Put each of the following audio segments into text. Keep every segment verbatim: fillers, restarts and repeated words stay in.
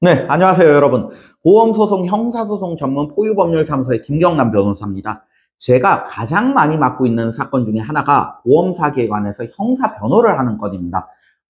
네, 안녕하세요, 여러분. 보험소송, 형사소송 전문 포유법률사무소의 김경남 변호사입니다. 제가 가장 많이 맡고 있는 사건 중에 하나가 보험사기에 관해서 형사 변호를 하는 건입니다.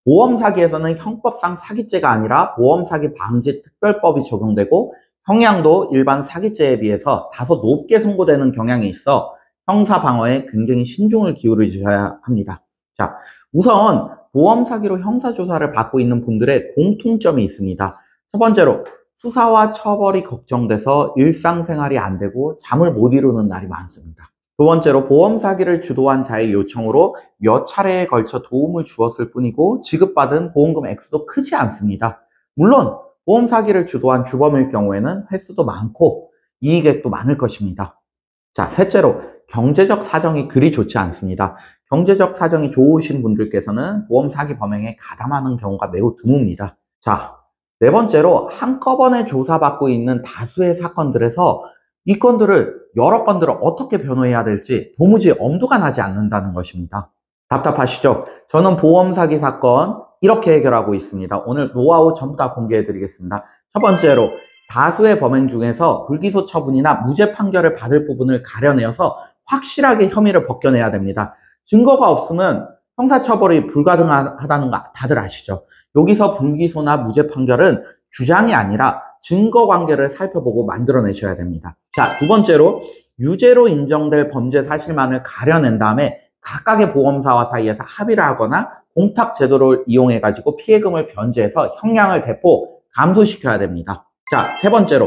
보험사기에서는 형법상 사기죄가 아니라 보험사기 방지 특별법이 적용되고 형량도 일반 사기죄에 비해서 다소 높게 선고되는 경향이 있어 형사 방어에 굉장히 신중을 기울이셔야 합니다. 자, 우선 보험사기로 형사조사를 받고 있는 분들의 공통점이 있습니다. 첫 번째로 수사와 처벌이 걱정돼서 일상생활이 안 되고 잠을 못 이루는 날이 많습니다. 두 번째로 보험 사기를 주도한 자의 요청으로 몇 차례에 걸쳐 도움을 주었을 뿐이고 지급받은 보험금 액수도 크지 않습니다. 물론 보험 사기를 주도한 주범일 경우에는 횟수도 많고 이익액도 많을 것입니다. 자, 셋째로 경제적 사정이 그리 좋지 않습니다. 경제적 사정이 좋으신 분들께서는 보험 사기 범행에 가담하는 경우가 매우 드뭅니다. 자, 네 번째로 한꺼번에 조사받고 있는 다수의 사건들에서 이 건들을 여러 건들을 어떻게 변호해야 될지 도무지 엄두가 나지 않는다는 것입니다. 답답하시죠? 저는 보험 사기 사건 이렇게 해결하고 있습니다. 오늘 노하우 전부 다 공개해 드리겠습니다. 첫 번째로 다수의 범행 중에서 불기소 처분이나 무죄 판결을 받을 부분을 가려내어서 확실하게 혐의를 벗겨내야 됩니다. 증거가 없으면 형사처벌이 불가능하다는 거 다들 아시죠? 여기서 불기소나 무죄 판결은 주장이 아니라 증거관계를 살펴보고 만들어내셔야 됩니다. 자, 두 번째로 유죄로 인정될 범죄 사실만을 가려낸 다음에 각각의 보험사와 사이에서 합의를 하거나 공탁 제도를 이용해가지고 피해금을 변제해서 형량을 대폭 감소시켜야 됩니다. 자, 세 번째로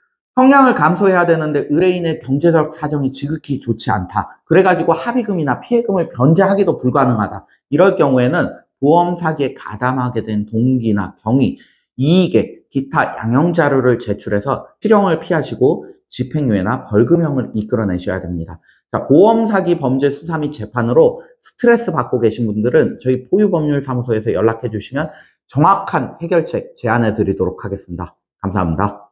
형량을 감소해야 되는데 의뢰인의 경제적 사정이 지극히 좋지 않다. 그래가지고 합의금이나 피해금을 변제하기도 불가능하다. 이럴 경우에는 보험 사기에 가담하게 된 동기나 경위, 이익액, 기타 양형 자료를 제출해서 실형을 피하시고 집행유예나 벌금형을 이끌어내셔야 됩니다. 자, 보험 사기 범죄 수사 및 재판으로 스트레스 받고 계신 분들은 저희 포유법률사무소에서 연락해 주시면 정확한 해결책 제안해 드리도록 하겠습니다. 감사합니다.